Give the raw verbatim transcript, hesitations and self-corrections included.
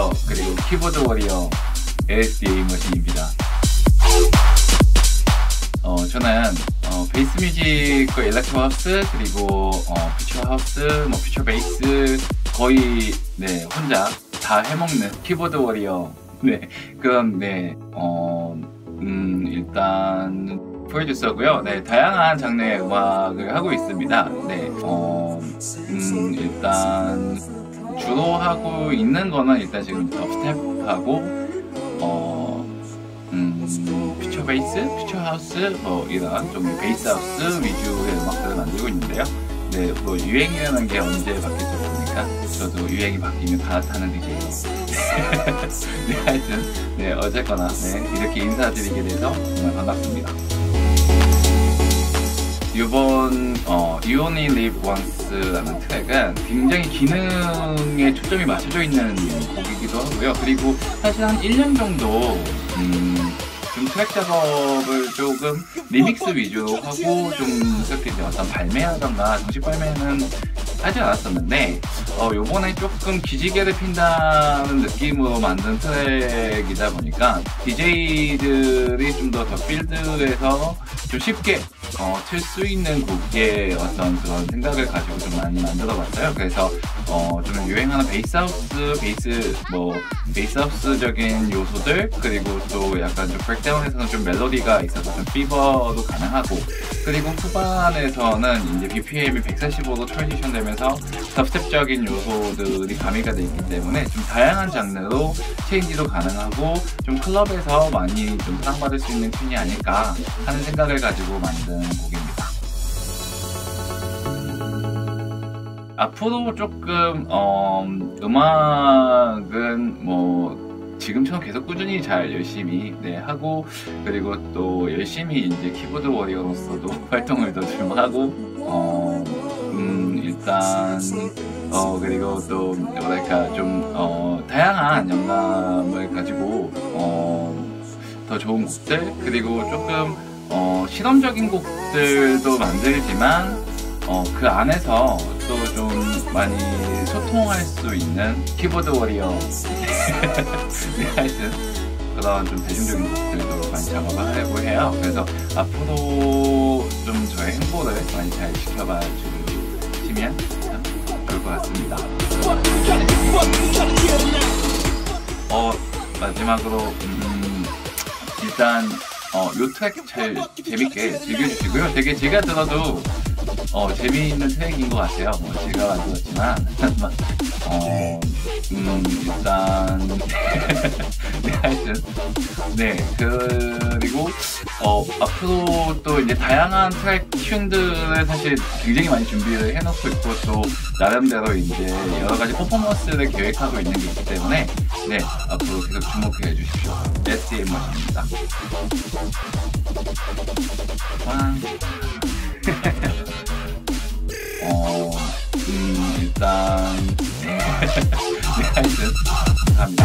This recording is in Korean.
워리어 그리고 키보드 워리어 엘에스디에이 머신입니다. 어, 저는 어, 베이스 뮤직과 일렉트로 하우스 그리고 어, 퓨처 하우스, 뭐 퓨처 베이스 거의 네 혼자 다 해먹는 키보드 워리어 네 그런 네 어, 음, 일단 프로듀서고요. 네 다양한 장르의 음악을 하고 있습니다. 네 어, 음, 일단 주로 하고 있는 거는 일단 지금 덥스텝하고 어, 음, 퓨처 베이스, 퓨처 하우스 뭐 이런 좀 베이스 하우스 위주의 음악들을 만들고 있는데요. 네, 뭐 유행이라는 게 언제 바뀔지 모르니까 저도 유행이 바뀌면 갈아타는 디제이예요. 네, 하여튼 네 어쨌거나 네, 이렇게 인사드리게 돼서 정말 반갑습니다. 이번 어, You Only Live Once라는 트랙은 굉장히 기능에 초점이 맞춰져 있는 곡이기도 하고요. 그리고 사실 한 일 년 정도 음, 좀 트랙 작업을 조금 리믹스 위주로 하고 좀 그렇게 어떤 발매하던가 정식 발매는 하지 않았었는데 어, 요번에 조금 기지개를 핀다는 느낌으로 만든 트랙이다 보니까 디제이들이 좀 더 더 필드에서 좀 쉽게 어, 틀 수 있는 곡의 어떤 그런 생각을 가지고 좀 많이 만들어 봤어요. 그래서 어, 좀 유행하는 베이스 하우스, 베이스 뭐 베이스 하우스적인 요소들 그리고 또 약간 좀 브레이크다운에서는 좀 멜로디가 있어서 좀 피버도 가능하고 그리고 후반에서는 이제 비피엠이 백사십오로 트랜지션 되면서 덥스텝적인 요소들이 가미가 되어 있기 때문에 좀 다양한 장르로 체인지도 가능하고 좀 클럽에서 많이 좀 사랑받을 수 있는 튠이 아닐까 하는 생각을 가지고 만든 곡입니다. 앞으로 조금 어, 음악은 뭐 지금처럼 계속 꾸준히 잘 열심히 네, 하고 그리고 또 열심히 이제 키보드 워리어로서도 활동을 더 좀 하고 어, 음, 일단 어, 그리고 또 뭐랄까 좀 어, 다양한 영감을 가지고 어, 더 좋은 곡들 그리고 조금 어, 실험적인 곡들도 만들지만 어, 그 안에서 또 좀 많이 소통할 수 있는 키보드 워리어 네, 하여튼 그런 좀 대중적인 곡들도 많이 작업을 하려고 해요. 그래서 앞으로 좀 저의 행보를 많이 잘 지켜봐 주시면 참 좋을 것 같습니다. 어, 마지막으로 음, 일단 어, 요 트랙 잘 재밌게 즐겨주시고요. 되게 제가 들어도 어, 재미있는 트랙인 것 같아요. 뭐 제가 만들었지만 어, 음, 일단 네, 하여튼 네, 그리고 어, 앞으로 또 이제 다양한 트랙 튠들을 사실 굉장히 많이 준비를 해놓고 있고 또 나름대로 이제 여러 가지 퍼포먼스를 계획하고 있는 게 있기 때문에 네, 앞으로 계속 주목해 주십시오. 에스디에이 머신입니다. 와. 어, 음, 일단 네, 하여튼 감사합니다.